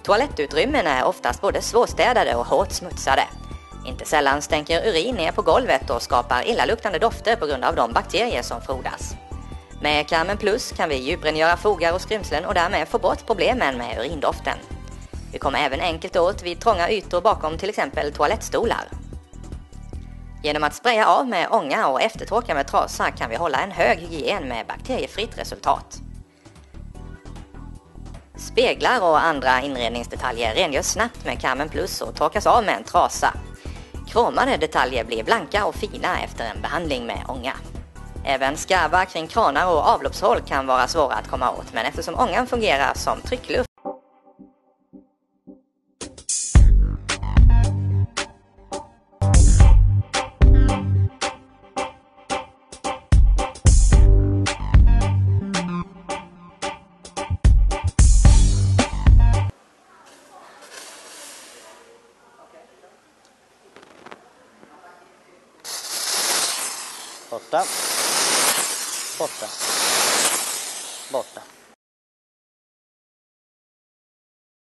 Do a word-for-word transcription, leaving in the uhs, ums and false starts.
Toalettutrymmen är oftast både svårstädade och hårt smutsade. Inte sällan stänker urin ner på golvet och skapar illaluktande dofter på grund av de bakterier som frodas. Med Carmen Plus kan vi djuprengöra fogar och skrymslen och därmed få bort problemen med urindoften. Vi kommer även enkelt åt vid trånga ytor bakom till exempel toalettstolar. Genom att spraya av med ånga och eftertorka med trasa kan vi hålla en hög hygien med bakteriefritt resultat. Speglar och andra inredningsdetaljer rengörs snabbt med Carmen Plus och torkas av med en trasa. Kromade detaljer blir blanka och fina efter en behandling med ånga. Även skarvar kring kranar och avloppshål kan vara svåra att komma åt, men eftersom ångan fungerar som tryckluft Borta. Borta. Borta.